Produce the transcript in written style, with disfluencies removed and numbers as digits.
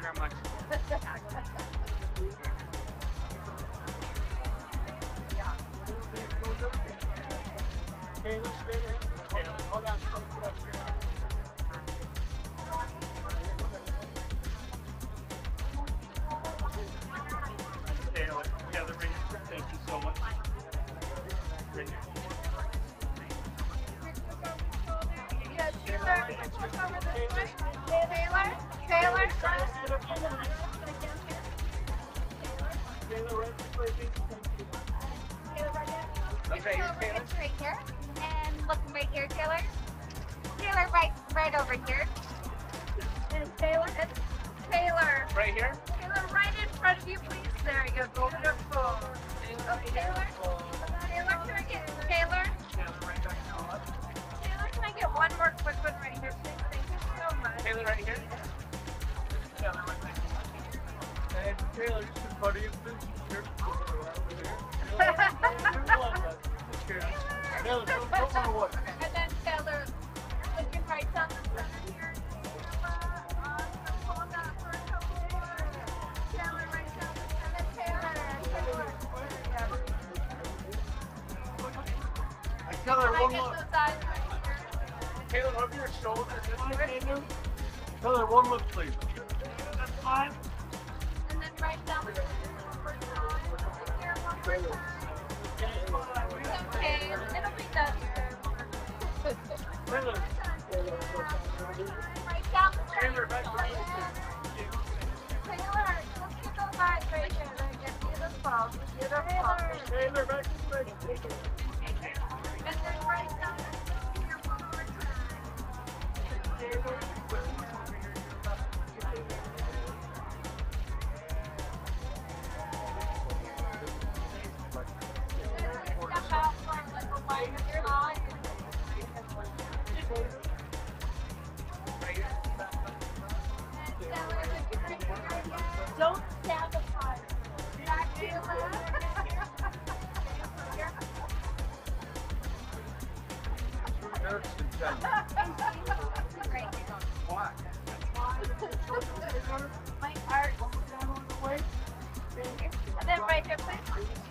very much. Hold on. Thank you so much. Okay, it's right here. And look right here, Taylor. Taylor, right over here. And Taylor, it's Taylor. Right here? Taylor, right in front of you, please. There you go. Beautiful. Oh, Taylor. Taylor, can I get Taylor? Taylor, can I get one more quick one right here, please? Thank you so much. Taylor right here? Taylor right there. And Taylor, just in front of you, please. Taylor, come on, what? And then Taylor, looking right down the center here. Hold on for a couple more. Taylor, right down the center. Taylor. Taylor, I one get more. those eyes right here. Taylor, over your shoulder. Taylor, one look, please. That's fine. And then right down the center. Here, one more time. It's okay. It'll be done here. Taylor. Right down the center. Taylor, back to you. Taylor, look at those eyes right here. They're beautiful. Beautiful. Taylor, back to you. And then right down here one more time. Step out for a little while with your eyes. And Taylor, look at right here again. Don't sabotage. Back to your left. My heart. And then right here, please.